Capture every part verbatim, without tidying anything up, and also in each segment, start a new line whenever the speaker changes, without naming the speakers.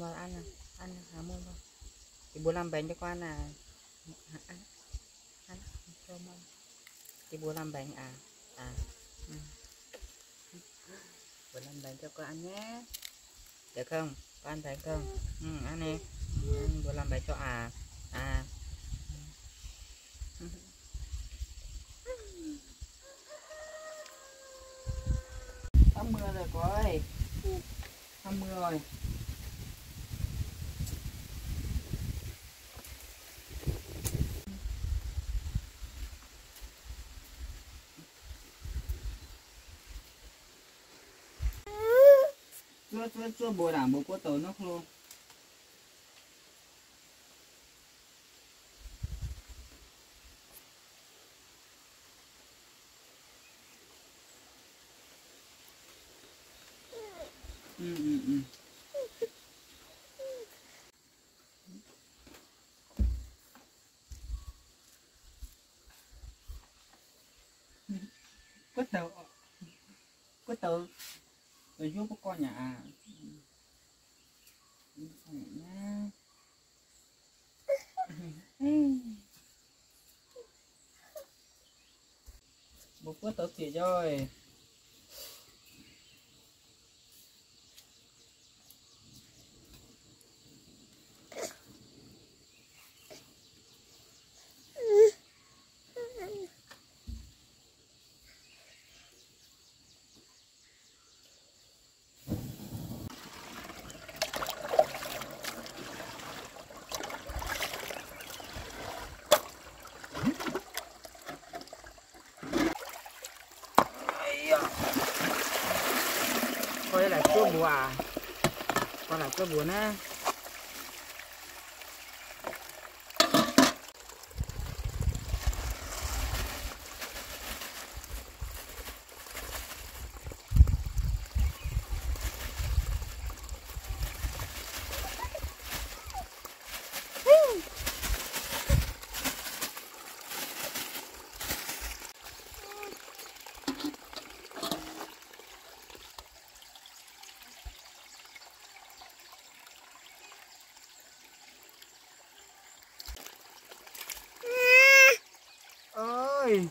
vào ăn nè, ăn hả môn vào. Thì bố làm bánh cho con là ăn, ăn cho môn. Thì bố làm bánh à, à, ừ. Bố làm bánh cho con ăn nhé, được không? Con ăn bánh không? Ừ, ăn đi. Ừ, bố làm bánh cho à, à. Sắp mưa rồi cô ơi, sắp mưa rồi. Chưa chưa chưa bố đảm bố có tớ nó luôn. Ừ ừ ừ. Có tớ, có tớ, tớ giúp có con nhà à. Nhá. Bố có tớ kìa rồi. Con đây là cua bùa à? Con là cua bùa nè. Ơi.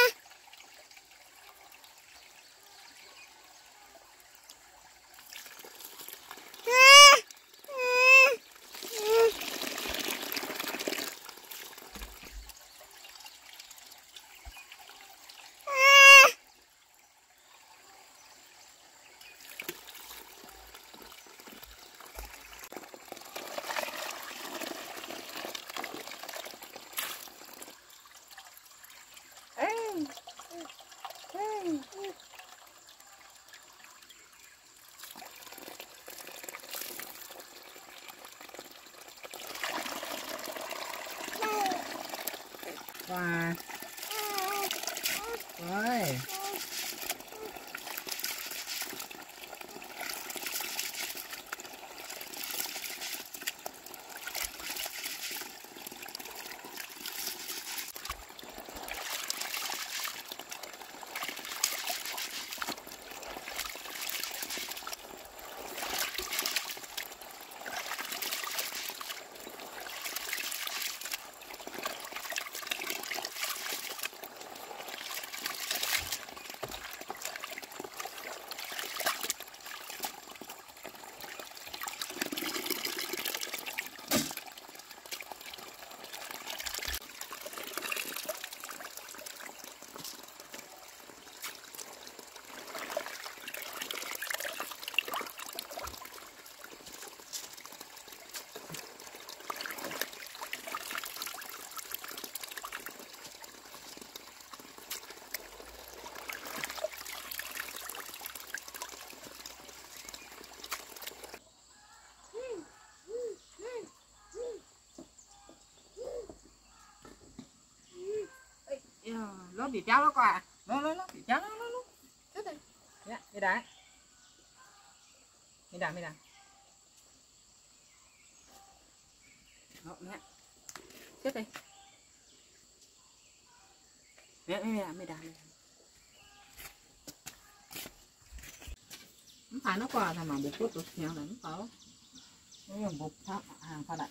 Và ơi. Nó bị cháu nó qua, nó nó nó bị cháu nó nó nó chết rồi, dạ, đi đá, đi đá, đi đá, nó mẹ, chết đi, mẹ mẹ mẹ mẹ đá, không phải nó qua thằng mà bố cốt tụt nhau là nó có. Cái bột hàng pha đạn.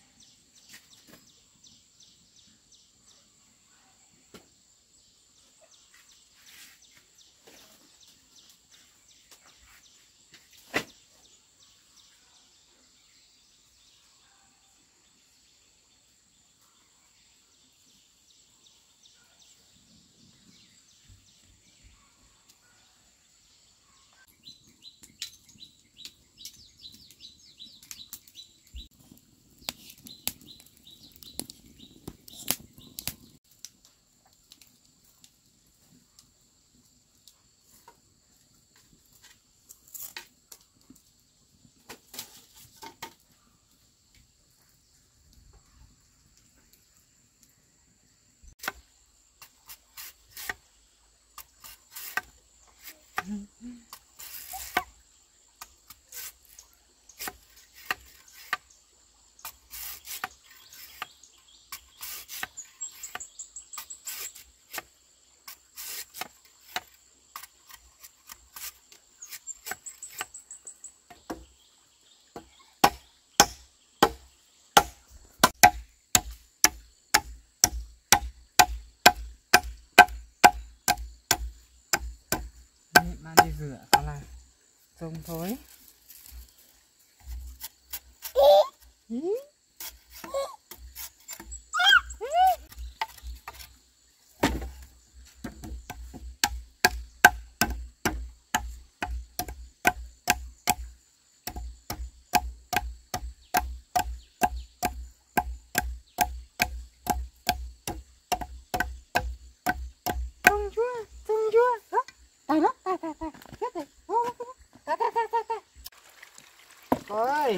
Mang đi rửa có là trông thôi. Trông chưa, trông chưa. Tay nó, tay, tay, tay, chết rồi. Tay, tay, tay, tay, tay. Coi ơi.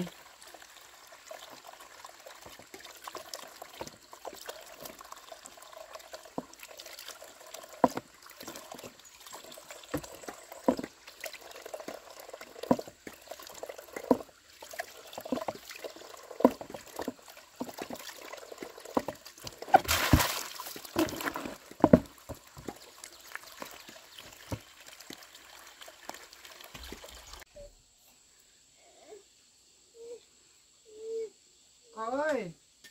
Con ơi.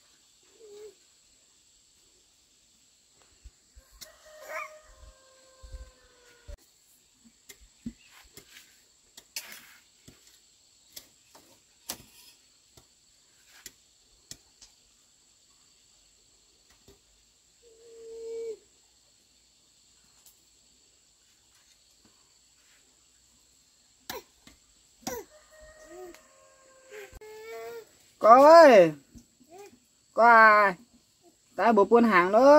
Con ơi. Có ai? Ta bộ buôn hàng nữa.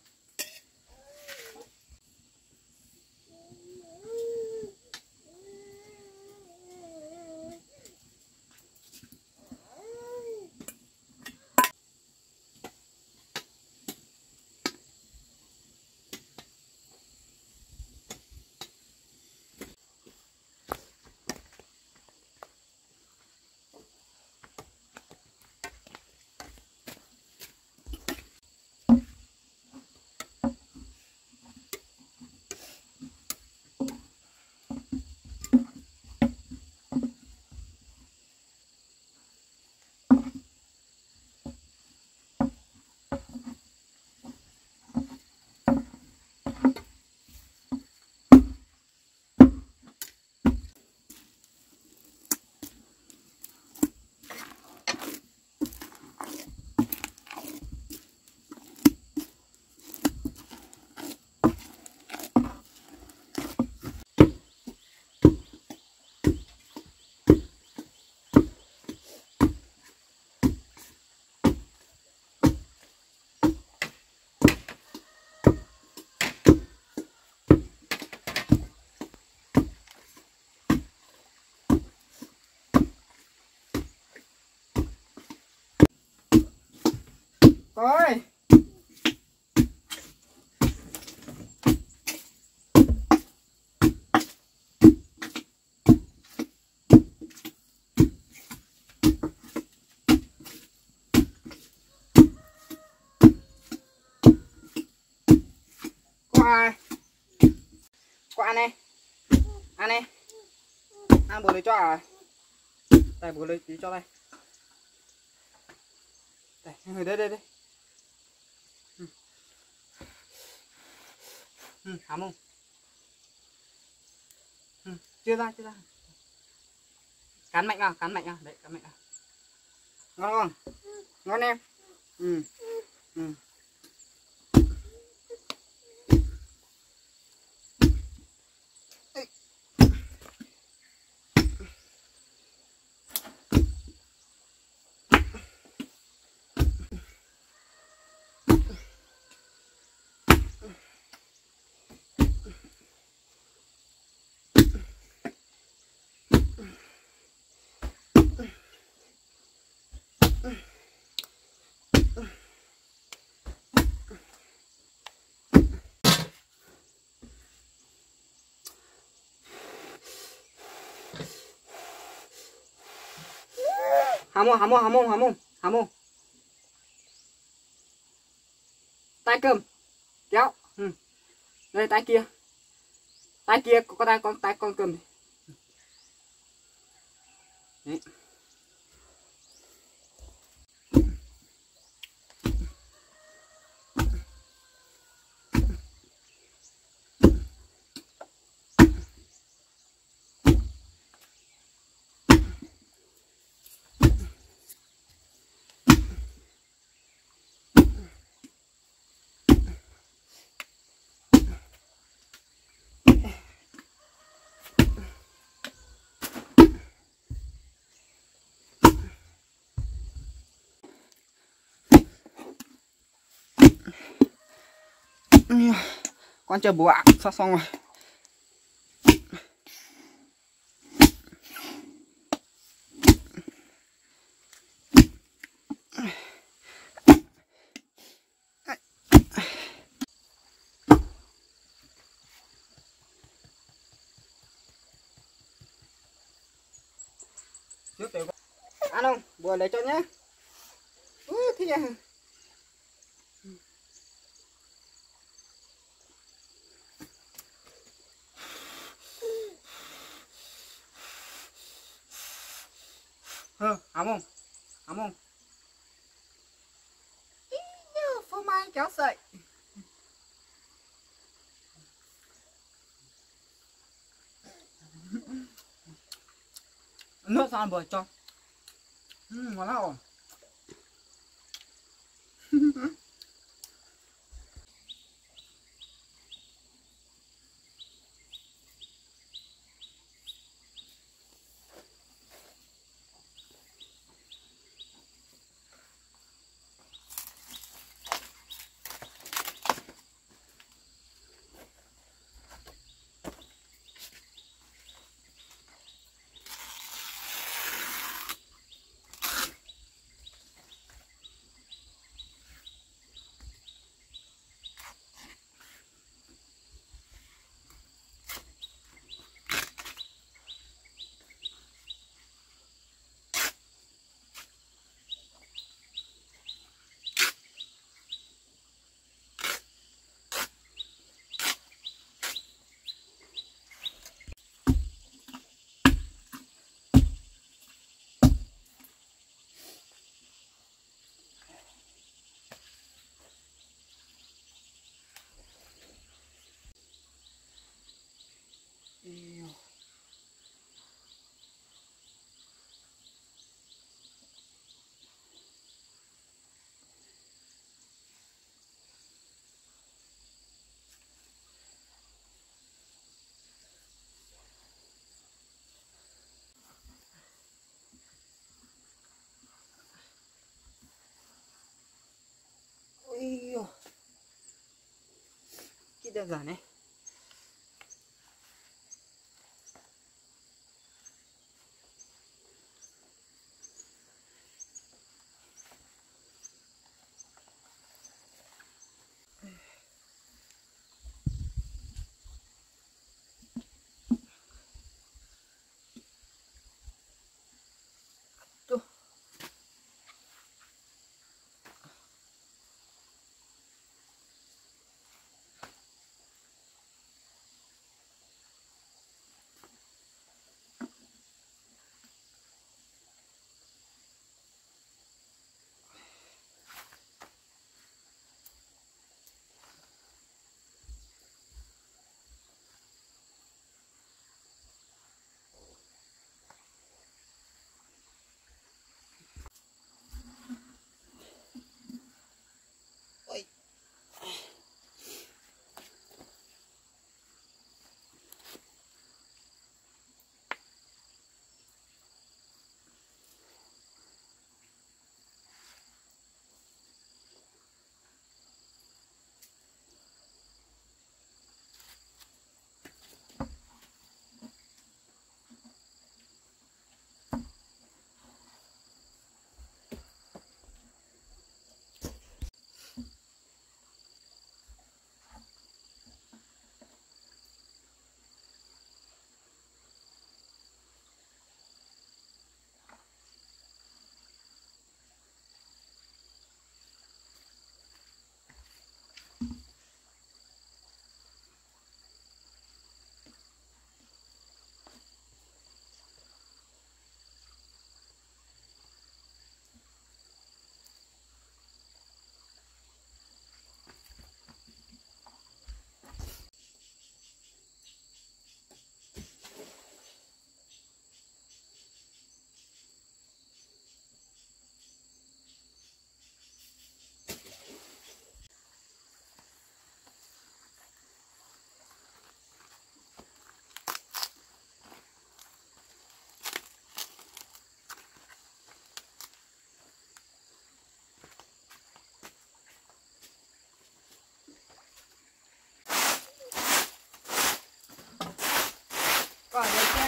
Con ơi. Có ai? Có ăn này. Ăn này. Ăn bố lấy cho à? Đây bố lấy tí cho đây. đây đây đây đây. Ừ. Ừ, hả mông. Ừ, chưa ra chưa ra. Cắn mạnh vào, cắn mạnh vào, đấy, cắn mạnh vào. Ngon không? Ngon em. Ừ. Ừ. Hả mông, hả mông, hả mông, hả mông, hả mông. Tay cơm kéo. Ừ. Đây tay kia, tay kia có tay con tay con cơm đấy. Con chờ bố ạ, sao xong rồi. Trước để ăn không? Vừa lấy cho nhé. Ừ, thì à. Hơ, ấm không? Ấm không? Ý nhờ, phô mai kéo sợi. Nước sao vừa cho. Ừ, ngon lắm rồi. Yêu. Yêu. Cái đơn giản này. Tuh.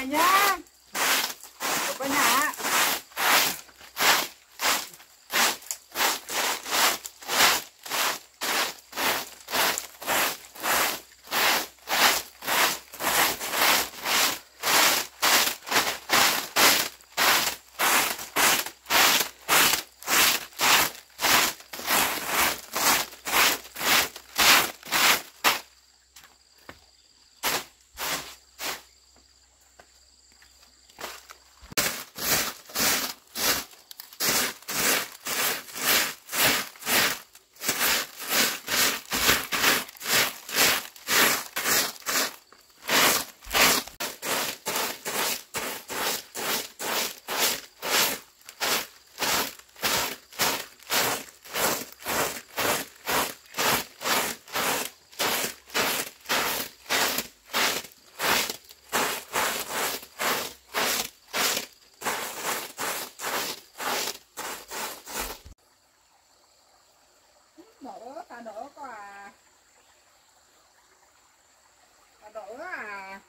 này nhá. Quay nhà. Đỡ, ta đỡ có à. Ta đỡ à.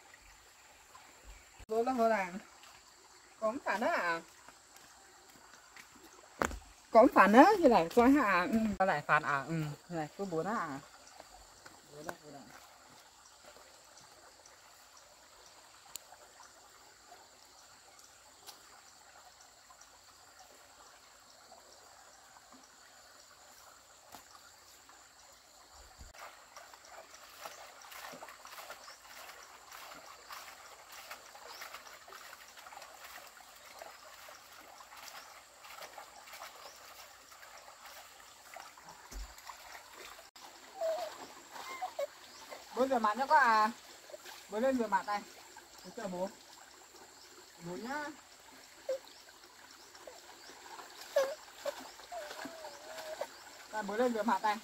Vô là vô làng. Có phản á. Có phản á, như này coi hả. Ừ, ta lại phản à. Ừ, này cứ bố đó à. Bố đó, bố đó. Bố rửa mặt nhá có à. Bố lên rửa mặt đây. Bố chờ bố. Bố nhá. Đây, bố lên rửa mặt đây.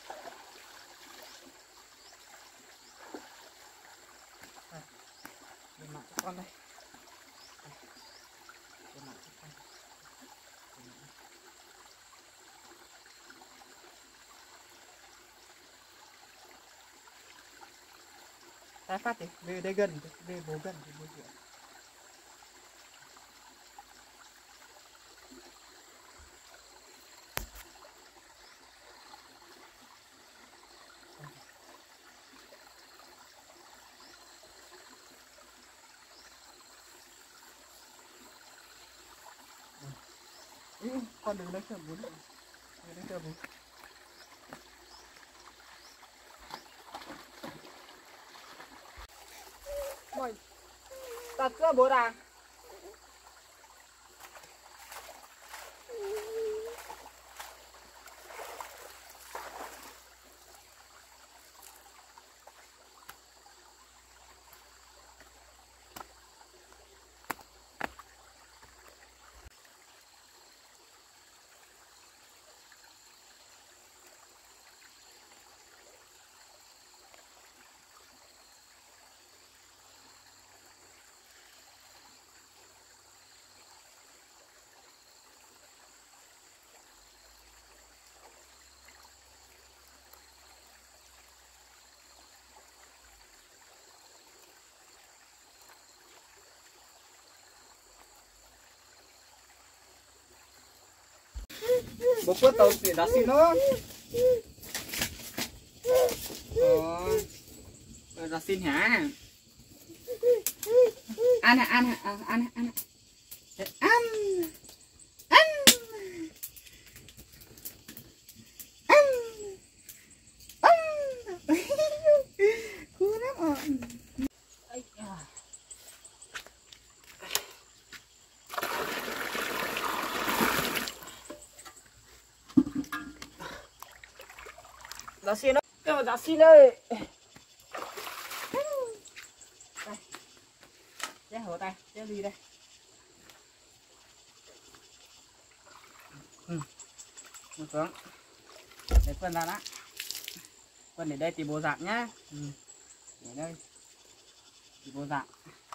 Đây. Rửa mặt cho con đây. Đây. Rửa mặt cho con. Đây phát đi, đây, đây gần, đây bố gần thì bố rửa. Ừ, con đừng lấy chờ bố nữa. Đừng lấy chờ bố. Mày đặt ra bố đàng. Bố quất tàu để đá xin nó. Ờ, đá xin hả? Ăn hả, ăn hả, ăn hả, ăn hả. Ăn. Ăn. Ăn. Ăn. Cú lắm rồi. Đá xin đó. Đá xin ơi. Đây. Che hở tay, che gì đây? Ừ. Một xuống. Để phân ra đã. Phân để đây thì bố dạng nhá. Ừ. Để đây. Thì bố dạng.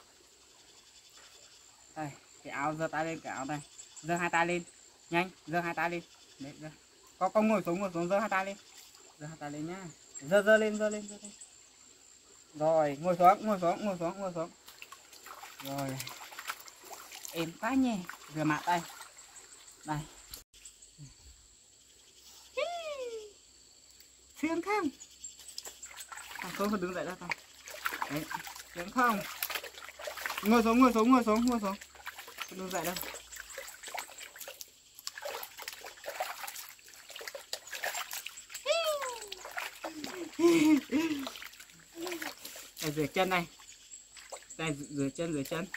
Đây, cái áo giơ tay lên cái áo này. Giơ hai tay lên. Nhanh, giơ hai tay lên. Đấy, giơ. Có con ngồi xuống ngồi xuống giơ hai tay lên. Giơ hai tay lên nhá. Giơ giơ lên giơ lên giơ lên. Rồi, ngồi xuống, ngồi xuống, ngồi xuống, ngồi xuống. Rồi êm quá nhé, rửa mặt đây đây, sướng không? À, không không đứng dậy đâu con. Đấy, sướng không? Ngồi xuống, ngồi xuống, ngồi xuống, ngồi xuống. Không đứng dậy đâu. Đây, rửa chân này. Đây, rửa chân, rửa chân.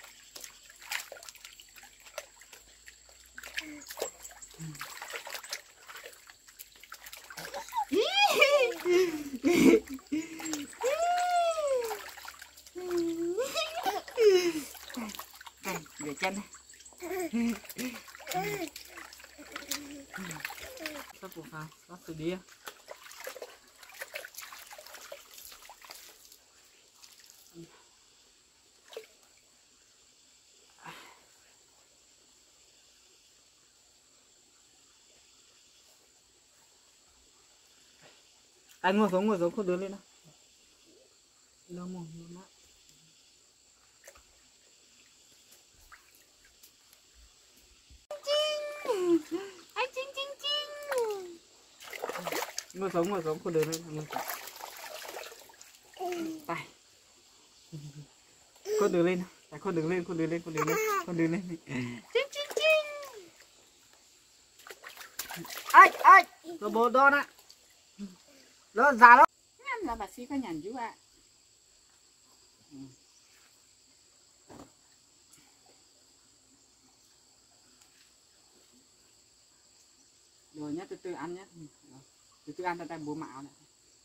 Đây, rửa chân này. Sắp buộc vào, sắp từ đi. Anh ngồi xuống, ngồi xuống, không đứng lên đâu. Đâu mồm, mồm mắt. Anh chinh chinh chinh. Ngồi xuống, ngồi xuống, không đứng lên. Ngồi xuống. Tay. Con đứng lên, con đứng lên, con đứng lên, con đứng lên, con đứng lên. Chinh chinh chinh. Ai, ai, rồi bố đo nè. Đó già đó. Ngăn là bà sĩ có nhằn chú ạ. Rồi nhá, từ từ ăn nhé. Từ từ ăn tay tay bố mạo này.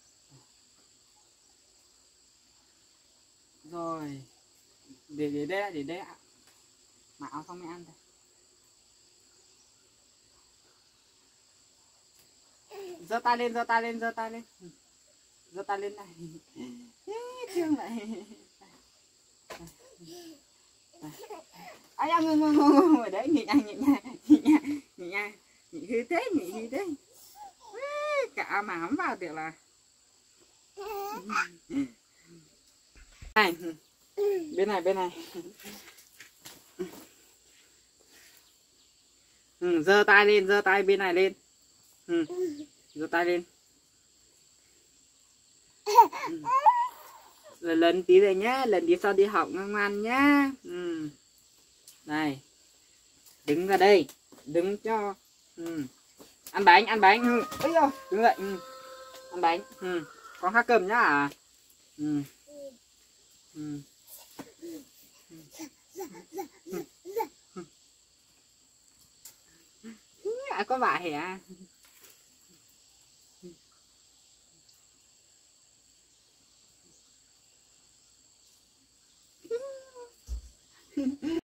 Rồi. Để để đây, để đây ạ. Mạo xong mới ăn thôi. Giơ tay lên, giơ tay lên, giơ tay lên. Giơ tay lên này. Thương lại. Ai ăn ngồi ngồi ngồi ở đấy, nhị nhàng nhị nhàng nhị nhàng nhị nhàng nhị hư thế, nhị hư thế. Cả mà không vào được là. Này. Bên này, bên này. Ừ, giơ tay lên, giơ tay bên này lên. Ừ. Giơ tay lên. Ừ. Rồi lần tí rồi nhá, lần tí sau đi học ngoan ngoan nhá. Ừ. Này. Đứng ra đây, đứng cho. Ừ. Ăn bánh, ăn bánh. Ừ. Ây da, đứng dậy. Ừ. Ăn bánh. Ừ. Con khát cơm nhá à? Ừ. Ừ. À, có bà hả?